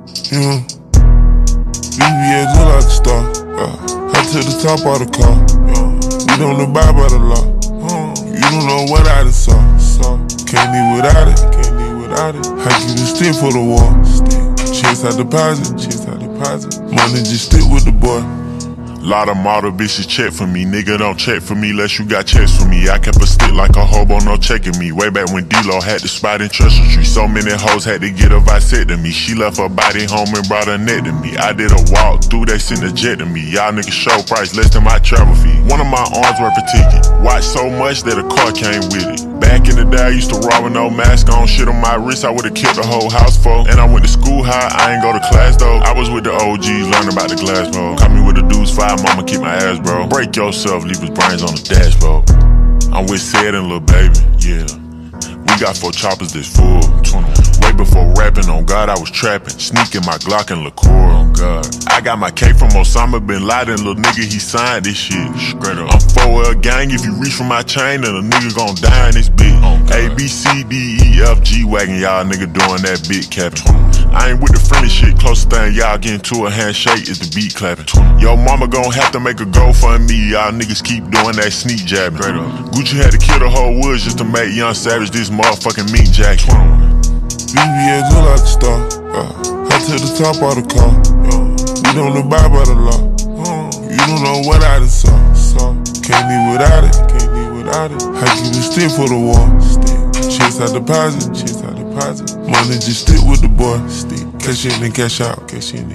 Yeah. VVS look like a star. Head to the top of the car. We don't abide by the law. You don't know what I done saw. Can't live without it. I keep a stick for the war. Chase out deposit. Money just stick with the boy. Lot of model bitches check for me, nigga don't check for me unless you got checks for me. I kept a stick like a hobo, no checking me. Way back when D-Lo had the spot in Treasure Tree. So many hoes had to get a vasectomy. She left her body home and brought her neck to me. I did a walk through, they sent a jet to me. Y'all niggas show price less than my travel fee. One of my arms worth a ticket. Watch so much that a car came with it. Back in the day I used to rob with no mask on. Shit on my wrist I would've killed the whole house for. And I went to school high, I ain't go to class though. I was with the OGs, learning about the glass mode. Caught me with the dudes 5, mama keep my ass bro. Break yourself, leave his brains on the dashboard. I'm with Sid and Lil Baby, yeah. We got 4 choppers that's full. Way before rapping, on God I was trapping. Sneaking my Glock and liqueur, on God. I got my K from Osama Bin Laden, little nigga he signed this shit. Straight up. I'm 4L gang, if you reach for my chain, then a nigga gon' die in this bitch. A, B, C, D, E, F, G wagon, y'all nigga doing that big capping. I ain't with the friendly shit, closest thing y'all getting to a handshake is the beat clapping. Yo mama gon' have to make a GoFundMe, y'all niggas keep doing that sneak jabbing. Gucci had to kill the whole woods just to make Young Savage this motherfucking meat jacket. VVS look like a star. Head to the top of the car. We don't abide by the law. You don't know what I done saw. Can't live without it. I keep a stick for the war. Chase out deposit. Money just stick with the boy. Cash in and cash out.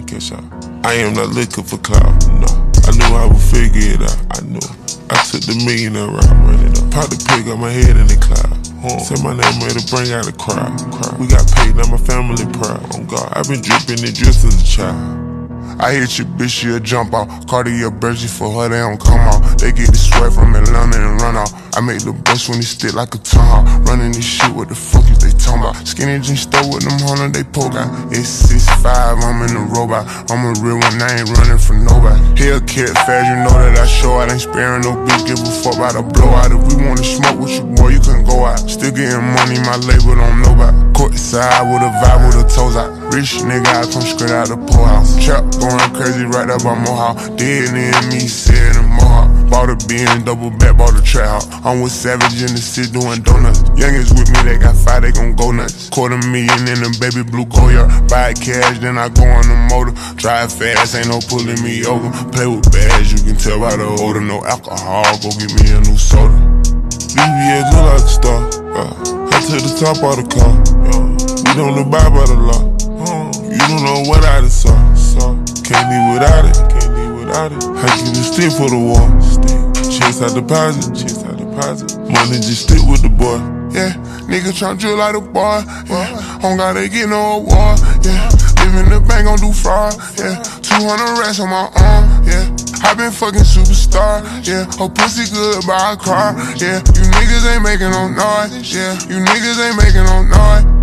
I am not looking for clout. No, I knew I would figure it out. I knew. I took the millionaire route, run it up. Pop the pig, got my head in the cloud. Said my name made to bring out a crowd. We got paid, now my family proud. On God, I've been dripping it just as a child. I hit your bitch, she'll jump out. Cartier Bergy for her, they don't come out. They get the sweat from Atlanta and run out. I make the bus when he stick like a tongue out. Running this shit, what the fuck is they talking about? Skinny jeans stole with them holiday poke out. It's 6'5", I'm in the robot. I'm a real one, I ain't running from nobody. Hellcat fast, you know that I show out. Ain't sparing no bitch, give a fuck about a blowout. If we wanna smoke with you, boy, you couldn't go out. Still getting money, my label don't know about. Courtside with a vibe with the toes out. Rich nigga, I come straight out the poorhouse. Trap going crazy right up on Mohawk. Dead in me, sitting in Mohawk. Bought a bin, double back, bought a trap house. I'm with Savage in the city doing donuts. Youngins with me, they got 5, they gon' go nuts. $250,000 in a baby blue Goyard. Buy cash, then I go on the motor. Drive fast, ain't no pulling me over. Play with bags, you can tell by the odor. No alcohol, go get me a new soda. VVS look like a star. Head to the top of the car. We don't abide by the law. You don't know what I done saw. Can't live without it. I keep a stick for the war. Chase out deposit. Money just stick with the boy. Yeah, nigga tryna drill like a boy. Yeah, on God they get no award. Yeah, live in the bank gon' do fraud. Yeah, 200 racks on my arm. Yeah, I been fucking superstar. Yeah, her pussy good by a car. Yeah, you niggas ain't making no noise. Yeah, you niggas ain't making no noise.